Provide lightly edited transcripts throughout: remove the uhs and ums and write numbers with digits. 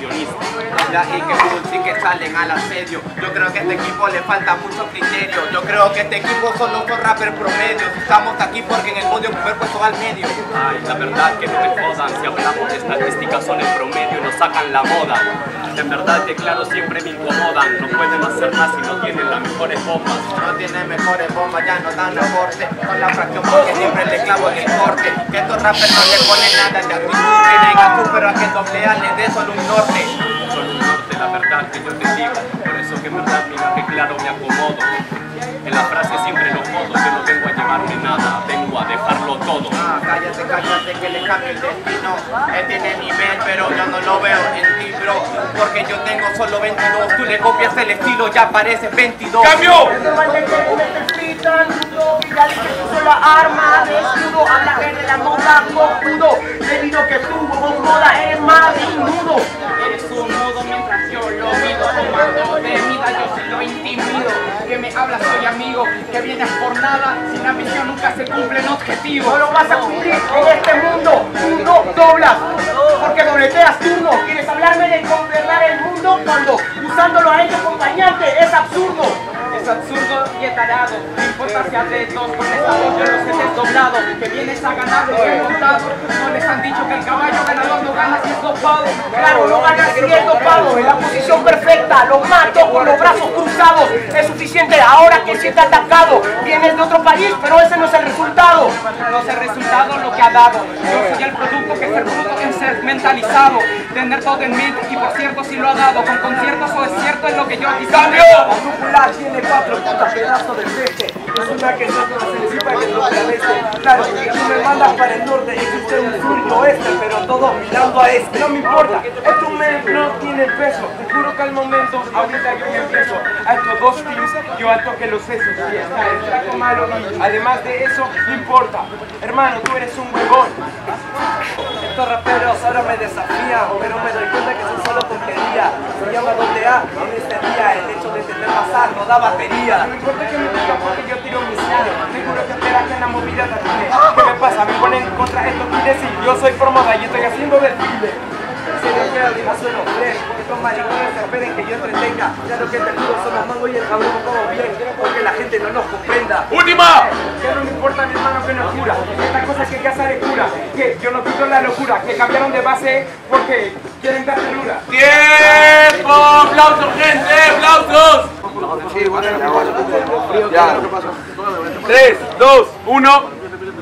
profesionista. Y que sí que salen al asedio. Yo creo que a este equipo le falta mucho criterio. Yo creo que este equipo solo son rappers promedios. Estamos aquí porque en el mundo primer puesto al medio. Ay, la verdad que no me jodan. Si hablamos de estadísticas son el promedio y nos sacan la moda. En verdad declaro siempre me incomodan. No pueden hacer más si no tienen las mejores bombas. No tienen mejores bombas, ya no dan aporte. Con la fracción porque siempre le clavo en el corte. Que estos rappers no le ponen nada de actitud. Tienen azul pero a que doble A le dé solo un norte. Solo un norte, la verdad que yo te digo. Por eso que en verdad mira que claro me acomodo. En la frase siempre lo jodo. Yo no vengo a llevarme nada, vengo a dejarlo todo. Cállate, cállate que le cambio el destino. Él tiene nivel pero yo no lo veo en ti, bro. Porque yo tengo solo 22. Tú le copias el estilo, ya pareces 22. ¡Cambio! Es normalmente me fritan, dudo, y ya dije que uso la arma de escudo. Habla de la moda, cojudo. Debido que tú, vos moda, eres más inmudo. Eres un mudo mientras yo lo mido. Comando de vida, yo sí lo intimido. Que me hablas, soy amigo. Que vienes por nada, sin la misión nunca se cumplen objetivos. No lo vas a cumplir en este mundo. Tú no doblas, porque dobleteas turno. ¿Quieres hablarme de gobernar el mundo cuando usándolo a ellos acompañante? Es absurdo. Es absurdo y es tarado. No importa si haces dos contestados, yo los he desdoblado. Que vienes a ganar lo que he contado. No les han dicho que el caballo ganador no gana si es dopado. Claro, no ganas si es dopado. En la posición perfecta, lo mato con los brazos cruzados. Es suficiente ahora que siente atacado. Vienes de otro país, pero ese no es el resultado. No es el resultado lo que ha dado. Yo soy el producto que es el fruto en ser mentalizado. Tener todo en mente y por cierto si lo ha dado. Con conciertos o es cierto es lo que yo aquí ¡Cambio! La cúpula tiene 4 putas pedazos de peste. Es una que no se encima que no te este. Claro, tú me mandas para el norte, existe un sur y oeste, pero todo mirando a este. No me importa, esto no tiene peso. Te juro que al momento, ahorita yo me empiezo a estos dos teams, yo alto que los sesos. Y está el trato malo y además de eso, no importa. Hermano, tú eres un huevón. Estos raperos ahora me desafían, pero me doy cuenta que son solo porquería. Se llama AA en este día, el hecho de tener pasar no da batería. No importa que me diga porque yo tiro misiles. Seguro que espera que en la movida termine. ¿Qué me pasa? Me ponen contra estos giles y yo soy promoda y estoy haciendo desfile. Se me queda de más suelo fresh. Estos maricones se esperen que yo entretenga. Ya lo que te juro son los mangos y el cabrón como bien. Porque la gente no nos comprenda. ¡Última! Que no me importa mi hermano que no cura. Esta cosa que ya sale cura. Que yo no pido la locura. Que cambiaron de base porque quieren dar lura. ¡Tiempo! ¡Aplausos, gente! ¡Aplausos! Ya. 3, 2, 1.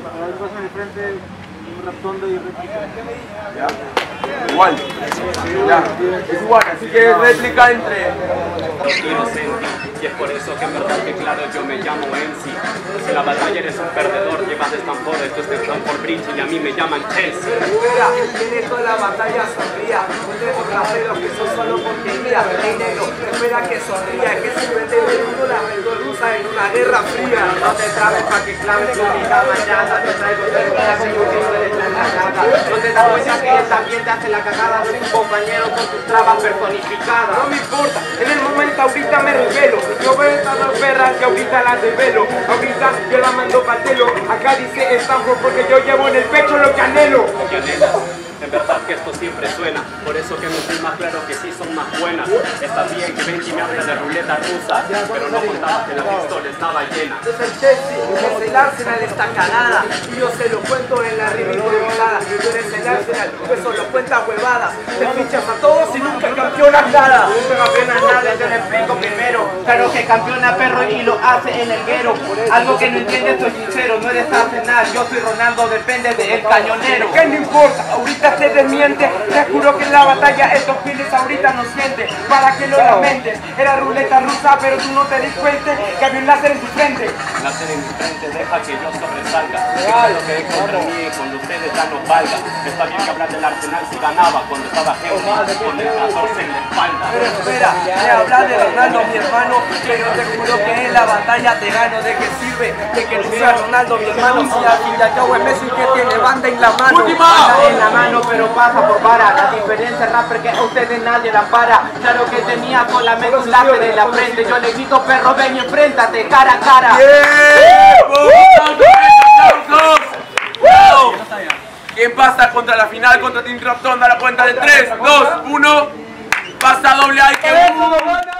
Igual. Ya. Es igual, así que réplica entre. Inocente, y es por eso que en verdad que claro yo me llamo Enzi. Si la batalla eres un perdedor, llevas de Stanford, esto es de Stanford Bridge y a mí me llaman Chelsea. Espera, tiene toda la batalla sonría. Ustedes raperos que son solo porquería. Rey negro, espera que sonría. Que se mete el mundo la rusa en una guerra fría. No te trabes pa' que claves tu vida mañana. Te traigo cerveza como si no eres la cagada. No te das cuenta que él también te hace la cagada de un compañero con tus trabas personificadas. No me importa, en el momento ahorita me revelo. Yo veo estas dos perras que ahorita las develo. Ahorita yo la mando pa' telo. Acá dice Stanford porque yo llevo en el pecho lo que anhelo. Y anhelas. En verdad que esto siempre suena, por eso que me fui más claro que sí son más buenas. Está bien que Benji me habla de ruleta rusa, pero no contaba que la pistola estaba llena. Yo soy Chelsea, es el Arsenal esta cagada. Y yo se lo cuento en la rima improvisada. Tú eres el Arsenal, pues solo cuenta huevadas. Te fichas a todos y nunca campeonas nada. Nunca campeonas nada, yo le explico primero. Claro que campeona perro y lo hace en el guero. Algo que no entiendes, soy sincero, no eres Arsenal. Yo soy Ronaldo, depende del cañonero. ¿Qué no importa? Ahorita te desmiente. Te juro que en la batalla estos giles ahorita no sienten. Para que lo lamentes. Era ruleta rusa, pero tú no te di cuenta que había un láser en tu frente. Láser en mi frente, deja que yo sobresalga. Deja lo que es contra mí cuando ustedes ya no valga. Está bien que hablar del Arsenal si ganaba cuando estaba Henry con el 14 en la espalda. Pero espera, me hablas de Ronaldo, mi hermano. Pero te juro que en la batalla te gano. ¿De qué sirve? De que tú seas Ronaldo, mi hermano. Si al fin y al cabo es Messi que tiene banda en la mano. Banda en la mano, pero pasa por vara. La diferencia rapper que a ustedes nadie la para. Claro que tenía solamente un láser en la frente. Yo le grito perro, ven y enfréntate cara a cara. ¡Aplausos! ¿Quién pasa contra la final contra Team Rapton? Da la cuenta de 3, 2, 1. pasa doble? Ay, que